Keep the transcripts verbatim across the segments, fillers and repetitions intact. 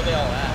are they all at?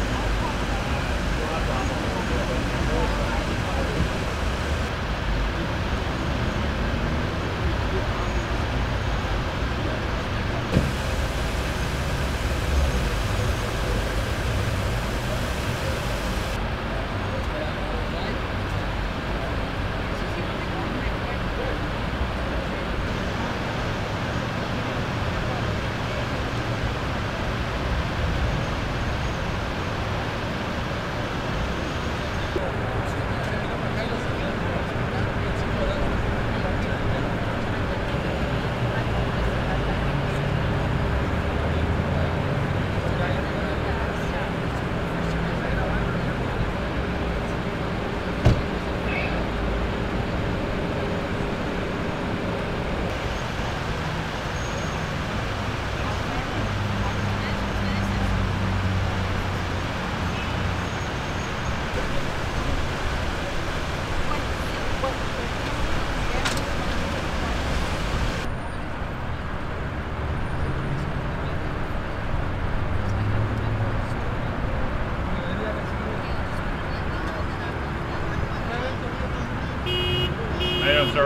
Sir.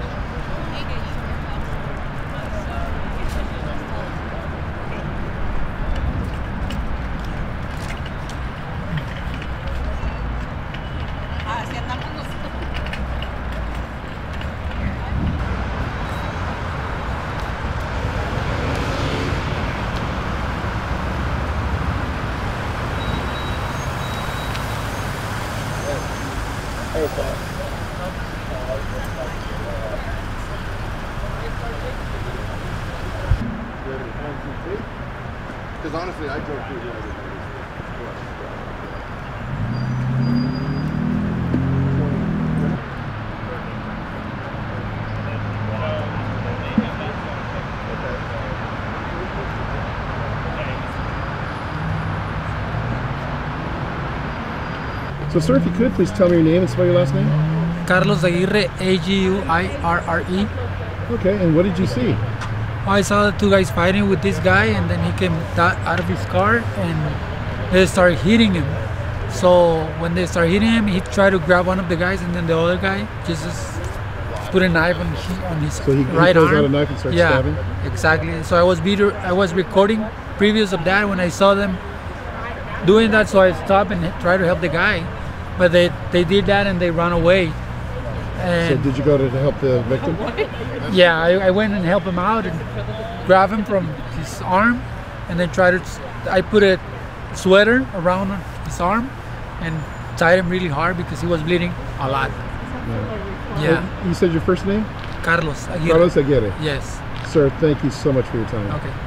Because honestly, I drove through here every day. So, sir, if you could, please tell me your name and spell your last name. Carlos Aguirre, A G U I R R E. Okay, and what did you see? I saw the two guys fighting with this guy, and then he came out of his car and they started hitting him. So when they started hitting him, he tried to grab one of the guys, and then the other guy just, just put a knife on, he, on his so he, right he pulls arm. out a knife and starts yeah, stabbing? Exactly. So I was video, I was recording previous of that when I saw them doing that, so I stopped and tried to help the guy. But they, they did that and they ran away. And so did you go to help the victim? Yeah, I, I went and helped him out and grabbed him from his arm, and then tried to, I put a sweater around his arm and tied him really hard because he was bleeding a lot. Yeah. Yeah. You said your first name? Carlos Aguirre. Carlos Aguirre. Yes. Sir, thank you so much for your time. Okay.